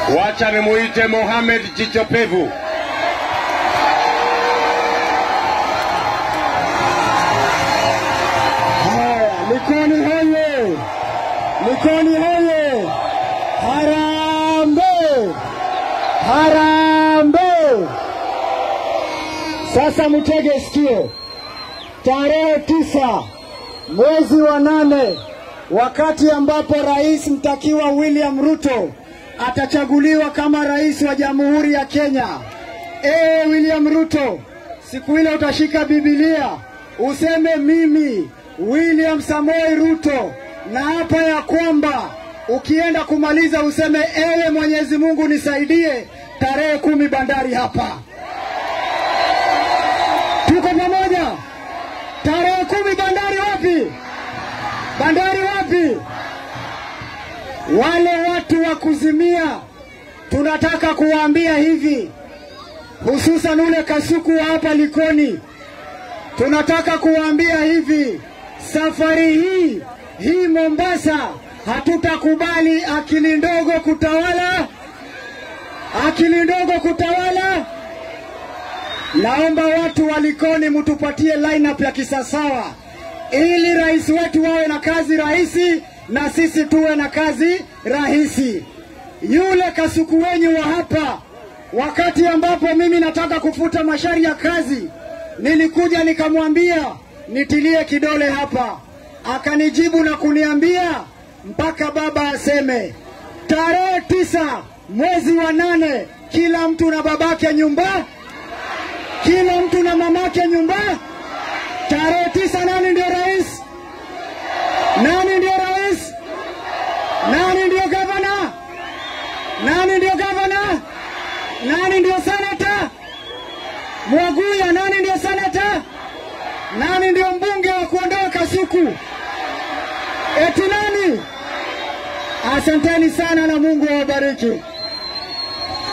Wacha nimuite Mohamed Jicho Pevu. Likoni hoye! Likoni hoye! Harambe! Harambe! Sasa mtege sikio. Tarehe 9 mwezi wa 8, wakati ambapo rais mtakiwa William Ruto atachaguliwa kama rais wa Jamhuri ya Kenya. William Ruto, siku ile utashika Biblia useme mimi William Samoei Ruto na hapa ya kwamba ukienda kumaliza useme ewe Mwenyezi Mungu nisaidie tarehe 10 bandari hapa. Tuko pamoja? Tarehe 10 bandari wapi? Bandari wapi? Wale watu wa kuzimia tunataka kuwaambia hivi, hususan ule kasuku wa hapa Likoni, tunataka kuwaambia hivi, safari hii Mombasa hatutakubali akili ndogo kutawala. Akili ndogo kutawala. Naomba watu wa Likoni mtupatie lineup ya kisasawa ili rais wetu wawe na kazi rahisi na sisi tuwe na kazi rahisi. Yule kasuku wenyu wa hapa, wakati ambapo mimi nataka kufuta mashari ya kazi, nilikuja nikamwambia nitilie kidole hapa. Akanijibu na kuniambia mpaka baba aseme. Tarehe 9 mwezi wa 8, kila mtu na babake nyumba, kila mtu na mamake nyumba. Tarehe 9 nani ndio rais? Nani ndio rais? Nani ndio gavana? Nani ndio gavana? Nani ndio senata? Mwaguya nani ndio senata? Nani ndio mbunge wa kuondoa kasuku? Eti nani? Asanteni sana na Mungu awabariki.